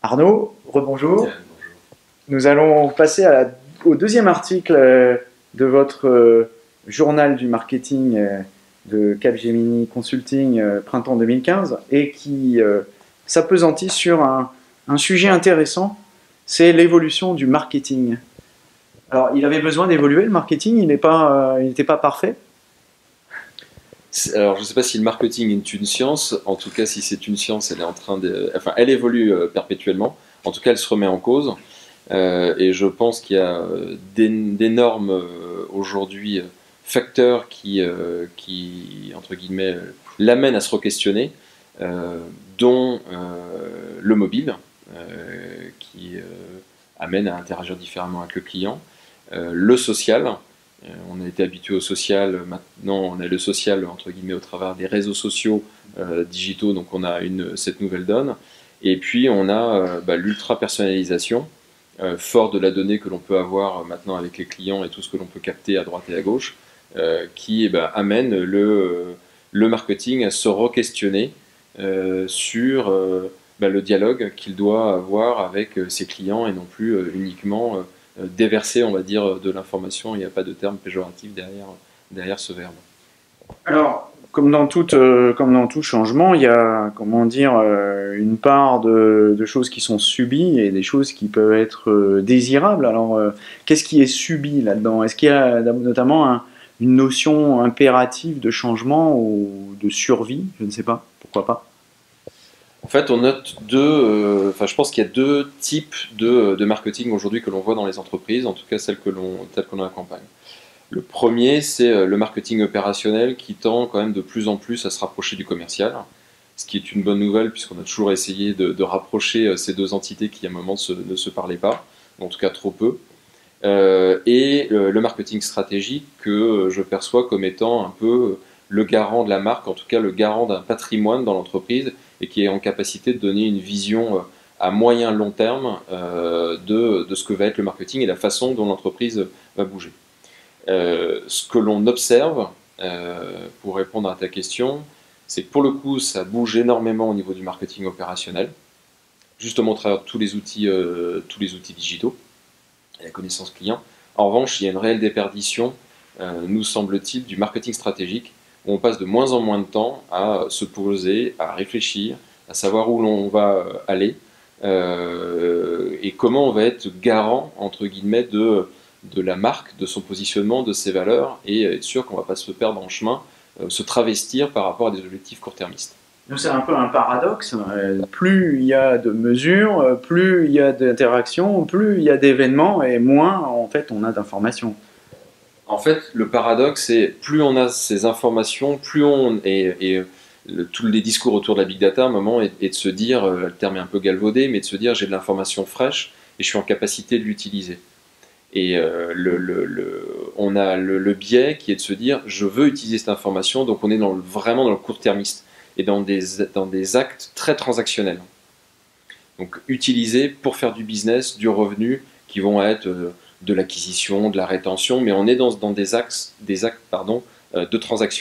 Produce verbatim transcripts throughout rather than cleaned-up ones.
Arnaud, rebonjour. Bien, bonjour. Nous allons passer à la- au deuxième article euh, de votre euh, journal du marketing euh, de Capgemini Consulting euh, printemps deux mille quinze et qui euh, s'appesantit sur un, un sujet intéressant, c'est l'évolution du marketing. Alors, il avait besoin d'évoluer le marketing, il n'est pas, euh, il n'était pas parfait. C'est- Alors, je ne sais pas si le marketing est une science. En tout cas, si c'est une science, elle est en train de, enfin, elle évolue euh, perpétuellement. En tout cas, elle se remet en cause. Euh, et je pense qu'il y a euh, d'é- d'énormes euh, aujourd'hui euh, facteurs qui, euh, qui, entre guillemets, euh, l'amènent à se re-questionner, euh, dont euh, le mobile, euh, qui euh, amène à interagir différemment avec le client, euh, le social. Euh, on a été habitué au social, maintenant on a le social entre guillemets au travers des réseaux sociaux euh, digitaux, donc on a une, cette nouvelle donne. Et puis on a euh, bah, l'ultra personnalisation, euh, fort de la donnée que l'on peut avoir maintenant avec les clients et tout ce que l'on peut capter à droite et à gauche, euh, qui eh ben, amène le, le marketing à se re-questionner euh, sur euh, bah, le dialogue qu'il doit avoir avec euh, ses clients et non plus euh, uniquement euh, déverser, on va dire, de l'information. Il n'y a pas de terme péjoratif derrière, derrière ce verbe. Alors, comme dans, toute, euh, comme dans tout changement, il y a, comment dire, euh, une part de, de choses qui sont subies et des choses qui peuvent être euh, désirables. Alors, euh, qu'est-ce qui est subi là-dedans? Est-ce qu'il y a notamment un- une notion impérative de changement ou de survie? Je ne sais pas, pourquoi pas. En fait, on note deux, euh, enfin, je pense qu'il y a deux types de, de marketing aujourd'hui que l'on voit dans les entreprises, en tout cas celles que l'on, telles que l'on accompagne. Le premier, c'est euh, le marketing opérationnel qui tend quand même de plus en plus à se rapprocher du commercial, ce qui est une bonne nouvelle puisqu'on a toujours essayé de, de rapprocher euh, ces deux entités qui à un moment se- ne se parlaient pas, en tout cas trop peu. Euh, et euh, le marketing stratégique que euh, je perçois comme étant un peu euh, le garant de la marque, en tout cas le garant d'un patrimoine dans l'entreprise et qui est en capacité de donner une vision euh, à moyen long terme euh, de, de ce que va être le marketing et la façon dont l'entreprise va bouger. Euh, ce que l'on observe, euh, pour répondre à ta question, c'est que pour le coup, ça bouge énormément au niveau du marketing opérationnel, justement au travers de tous les outils, euh, tous les outils digitaux et la connaissance client. En revanche, il y a une réelle déperdition, euh, nous semble-t-il, du marketing stratégique, où on passe de moins en moins de temps à se poser, à réfléchir, à savoir où l'on va euh, aller, euh, et comment on va être garant, entre guillemets, de, de la marque, de son positionnement, de ses valeurs, et être sûr qu'on ne va pas se perdre en chemin, euh, se travestir par rapport à des objectifs court-termistes. Donc c'est un peu un paradoxe. euh, Plus il y a de mesures, euh, plus il y a d'interactions, plus il y a d'événements et moins en fait on a d'informations. En fait, le paradoxe, c'est plus on a ces informations, plus on et, et le, tous les discours autour de la big data, à un moment, est, est de se dire, euh, le terme est un peu galvaudé, mais de se dire j'ai de l'information fraîche et je suis en capacité de l'utiliser. Et euh, le, le, le, on a le, le biais qui est de se dire je veux utiliser cette information, donc on est dans le, vraiment dans le court-termiste et dans des, dans des actes très transactionnels. Donc utiliser pour faire du business, du revenu, qui vont être euh, de l'acquisition, de la rétention, mais on est dans, dans des, axes, des actes pardon, euh, de transaction.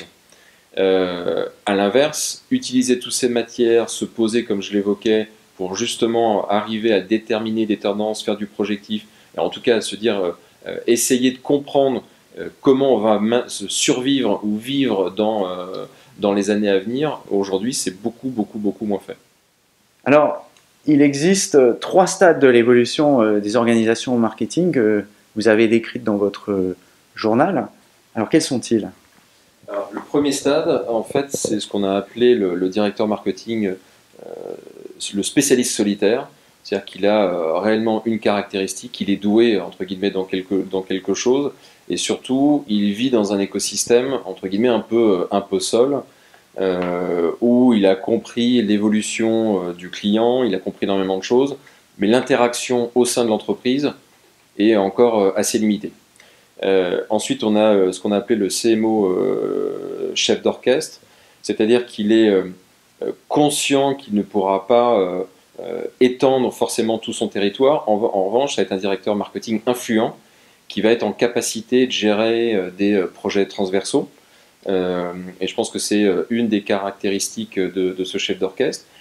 Euh, à l'inverse, utiliser toutes ces matières, se poser comme je l'évoquais, pour justement arriver à déterminer des tendances, faire du projectif, et en tout cas se dire, euh, euh, essayer de comprendre euh, comment on va se survivre ou vivre dans, euh, dans les années à venir, aujourd'hui c'est beaucoup, beaucoup, beaucoup moins fait. Alors, il existe euh, trois stades de l'évolution euh, des organisations marketing que vous avez décrites dans votre euh, journal. Alors, quels sont-ils? Alors, le premier stade, en fait, c'est ce qu'on a appelé le, le directeur marketing, euh, le spécialiste solitaire. C'est-à-dire qu'il a euh, réellement une caractéristique, il est doué, entre guillemets, dans quelque, dans quelque chose, et surtout, il vit dans un écosystème, entre guillemets, un peu, un peu seul, euh, où il a compris l'évolution euh, du client, il a compris énormément de choses, mais l'interaction au sein de l'entreprise est encore euh, assez limitée. Euh, ensuite, on a euh, ce qu'on a appelé le C M O euh, chef d'orchestre, c'est-à-dire qu'il est euh, conscient qu'il ne pourra pas euh, euh, étendre forcément tout son territoire. En, en revanche, ça va être un directeur marketing influent qui va être en capacité de gérer euh, des euh, projets transversaux. Euh, et je pense que c'est euh, une des caractéristiques de, de ce chef d'orchestre.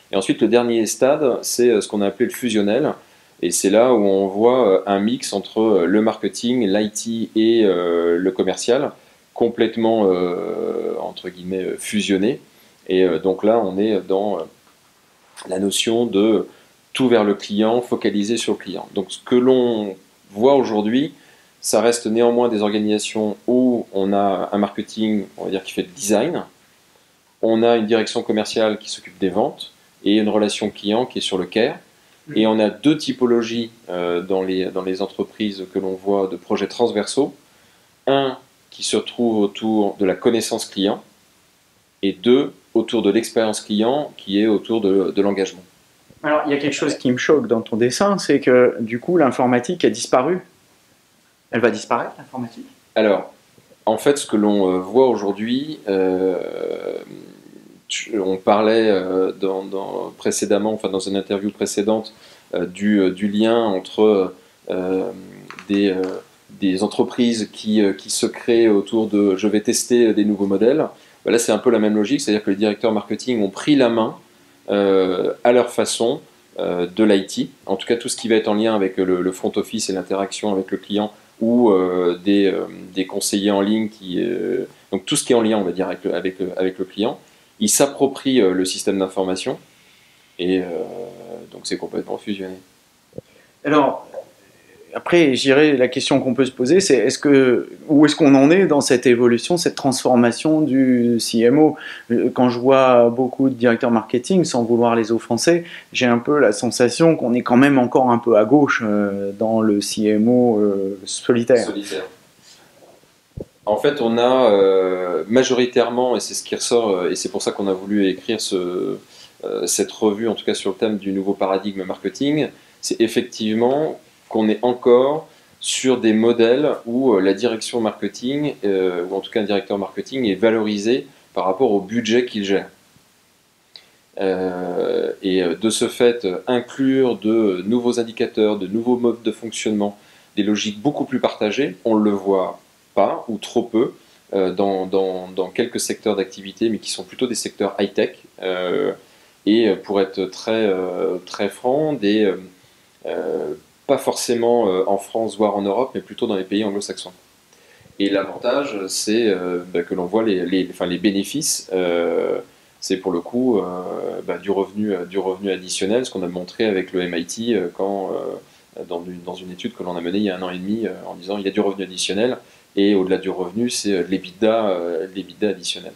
Et ensuite, le dernier stade, c'est ce qu'on a appelé le fusionnel. Et c'est là où on voit un mix entre le marketing, l'I T et euh, le commercial, complètement, euh, entre guillemets, fusionné. Et euh, donc là, on est dans la notion de tout vers le client, focalisé sur le client. Donc ce que l'on voit aujourd'hui, ça reste néanmoins des organisations où on a un marketing, on va dire, qui fait le design, on a une direction commerciale qui s'occupe des ventes, et une relation client qui est sur le care. Et on a deux typologies euh, dans, les, dans les entreprises que l'on voit de projets transversaux. Un qui se trouve autour de la connaissance client, et deux autour de l'expérience client qui est autour de, de l'engagement. Alors, il y a quelque chose qui me choque dans ton dessin, c'est que du coup, l'informatique a disparu. Elle va disparaître, l'informatique? Alors, en fait, ce que l'on voit aujourd'hui, euh, on parlait euh, dans, dans, précédemment, enfin dans une interview précédente, euh, du, du lien entre euh, des, euh, des entreprises qui, euh, qui se créent autour de « je vais tester des nouveaux modèles ». Là, c'est un peu la même logique, c'est-à-dire que les directeurs marketing ont pris la main euh, à leur façon euh, de l'I T, en tout cas tout ce qui va être en lien avec le, le front office et l'interaction avec le client, ou euh, des, euh, des conseillers en ligne, qui, euh, donc tout ce qui est en lien, on va dire, avec le, avec le, avec le client. Ils s'approprient euh, le système d'information, et euh, donc c'est complètement fusionné. Alors, après, j'irais, la question qu'on peut se poser, c'est est-ce que, où est-ce qu'on en est dans cette évolution, cette transformation du C M O? Quand je vois beaucoup de directeurs marketing, sans vouloir les offenser, j'ai un peu la sensation qu'on est quand même encore un peu à gauche euh, dans le C M O euh, solitaire. Solitaire. En fait, on a euh, majoritairement, et c'est ce qui ressort, et c'est pour ça qu'on a voulu écrire ce, euh, cette revue, en tout cas sur le thème du nouveau paradigme marketing, c'est effectivement qu'on est encore sur des modèles où la direction marketing, euh, ou en tout cas un directeur marketing, est valorisé par rapport au budget qu'il gère. Euh, et de ce fait, inclure de nouveaux indicateurs, de nouveaux modes de fonctionnement, des logiques beaucoup plus partagées, on le voit pas, ou trop peu, euh, dans, dans, dans quelques secteurs d'activité, mais qui sont plutôt des secteurs high-tech. Euh, et pour être très, euh, très franc, des... Euh, pas forcément euh, en France, voire en Europe, mais plutôt dans les pays anglo-saxons. Et l'avantage, c'est euh, bah, que l'on voit les, les, enfin, les bénéfices, euh, c'est pour le coup euh, bah, du, revenu, du revenu additionnel, ce qu'on a montré avec le M I T euh, quand, euh, dans, une, dans une étude que l'on a menée il y a un an et demi, euh, en disant il y a du revenu additionnel, et au-delà du revenu, c'est l'EBITDA, euh, l'EBITDA additionnel.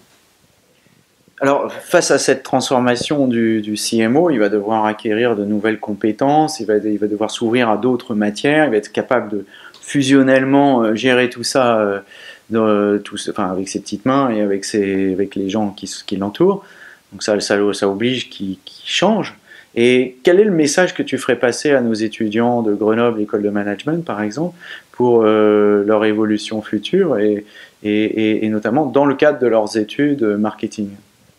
Alors, face à cette transformation du, du C M O, il va devoir acquérir de nouvelles compétences, il va, il va devoir s'ouvrir à d'autres matières, il va être capable de fusionnellement gérer tout ça, euh, de, tout, enfin, avec ses petites mains et avec, ses, avec les gens qui, qui l'entourent. Donc ça, ça, ça oblige qu'il qu'il change. Et quel est le message que tu ferais passer à nos étudiants de Grenoble, école de management par exemple, pour euh, leur évolution future et, et, et, et notamment dans le cadre de leurs études marketing?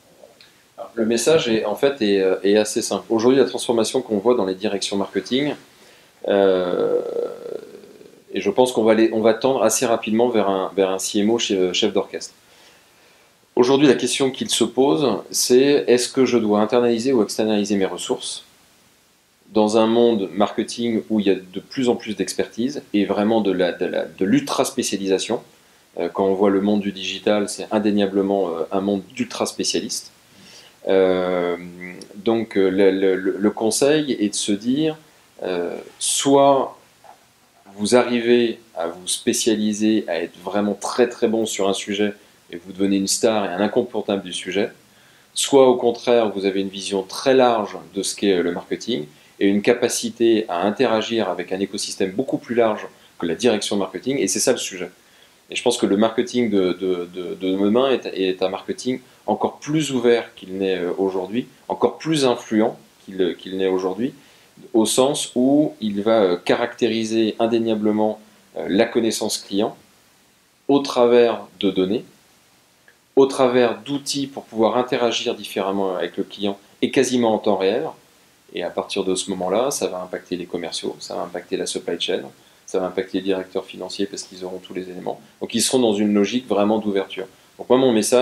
Le message est, en fait, est, est assez simple. Aujourd'hui, la transformation qu'on voit dans les directions marketing, euh, et je pense qu'on va, les, on va tendre assez rapidement vers un, vers un C M O chef d'orchestre. Aujourd'hui, la question qu'il se pose, c'est est-ce que je dois internaliser ou externaliser mes ressources dans un monde marketing où il y a de plus en plus d'expertise et vraiment de, la, de, la, de l'ultra spécialisation. Euh, quand on voit le monde du digital, c'est indéniablement euh, un monde d'ultra spécialistes. Euh, donc le, le, le, conseil est de se dire euh, soit vous arrivez à vous spécialiser, à être vraiment très très bon sur un sujet et vous devenez une star et un incontournable du sujet, soit au contraire vous avez une vision très large de ce qu'est le marketing et une capacité à interagir avec un écosystème beaucoup plus large que la direction marketing, et c'est ça le sujet. Et je pense que le marketing de, de, de, de demain est, est un marketing encore plus ouvert qu'il n'est aujourd'hui, encore plus influent qu'il qu'il n'est aujourd'hui, au sens où il va caractériser indéniablement la connaissance client au travers de données, au travers d'outils pour pouvoir interagir différemment avec le client et quasiment en temps réel. Et à partir de ce moment-là, ça va impacter les commerciaux, ça va impacter la supply chain, ça va impacter les directeurs financiers parce qu'ils auront tous les éléments. Donc ils seront dans une logique vraiment d'ouverture. Donc moi, mon message,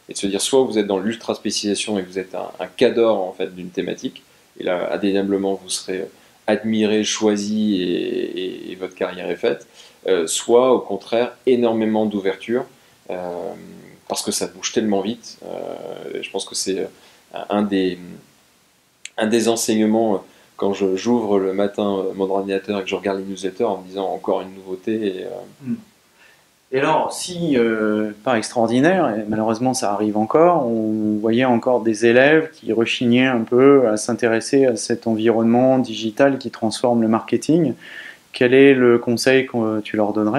et de se dire soit vous êtes dans l'ultra spécialisation et vous êtes un, un cadre en fait d'une thématique, et là indéniablement vous serez admiré, choisi et, et, et votre carrière est faite, euh, soit au contraire énormément d'ouverture euh, parce que ça bouge tellement vite. Euh, je pense que c'est un des, un des enseignements quand j'ouvre le matin mon ordinateur et que je regarde les newsletters en me disant encore une nouveauté. Et, euh... et alors, si, euh, pas extraordinaire, et malheureusement ça arrive encore, on voyait encore des élèves qui rechignaient un peu à s'intéresser à cet environnement digital qui transforme le marketing, quel est le conseil que tu leur donnerais ?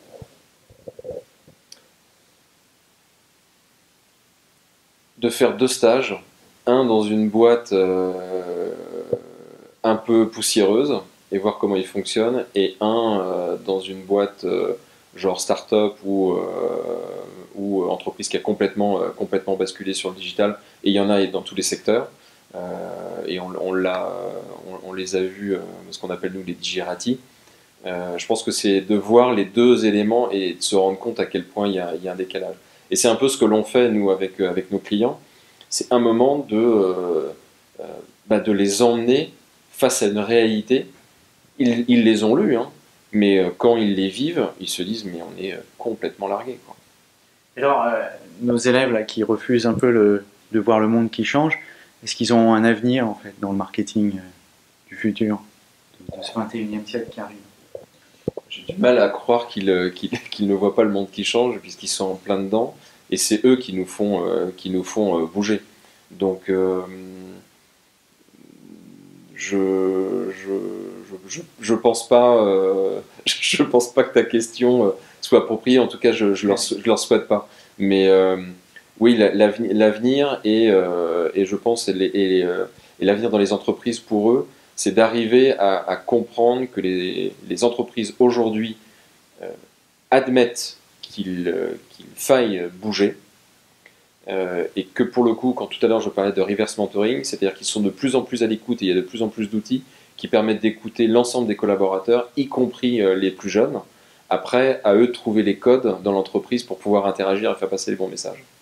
De faire deux stages, un dans une boîte euh, un peu poussiéreuse et voir comment il fonctionne, et un euh, dans une boîte euh, genre start-up ou, euh, ou entreprise qui a complètement, euh, complètement basculé sur le digital, et il y en a dans tous les secteurs, euh, et on, on, l'a, on, on les a vus, euh, ce qu'on appelle nous les digirati. Euh, je pense que c'est de voir les deux éléments et de se rendre compte à quel point il y a, il y a un décalage. Et c'est un peu ce que l'on fait nous avec, avec nos clients, c'est un moment de, euh, euh, bah, de les emmener face à une réalité. Ils, ils les ont lus, hein, mais euh, quand ils les vivent, ils se disent mais on est euh, complètement largués, quoi. Alors, euh, nos élèves là, qui refusent un peu le, de voir le monde qui change, est-ce qu'ils ont un avenir en fait dans le marketing euh, du futur, de, de ce vingt et unième siècle qui arrive? J'ai du mal à croire qu'ils qu'ils, qu'ils ne voient pas le monde qui change puisqu'ils sont en plein dedans, et c'est eux qui nous font, euh, qui nous font euh, bouger. Donc euh, je, je, je, je pense pas, euh, je pense pas que ta question soit appropriée. En tout cas, je, je leur, je leur souhaite pas. Mais euh, oui, l'avenir et, euh, et je pense et, et, et l'avenir dans les entreprises pour eux, c'est d'arriver à, à comprendre que les, les entreprises aujourd'hui euh, admettent qu'il euh, qu'il faille bouger. Euh, et que pour le coup, quand tout à l'heure je parlais de reverse mentoring, c'est-à-dire qu'ils sont de plus en plus à l'écoute et il y a de plus en plus d'outils qui permettent d'écouter l'ensemble des collaborateurs, y compris euh, les plus jeunes. Après, à eux de trouver les codes dans l'entreprise pour pouvoir interagir et faire passer les bons messages.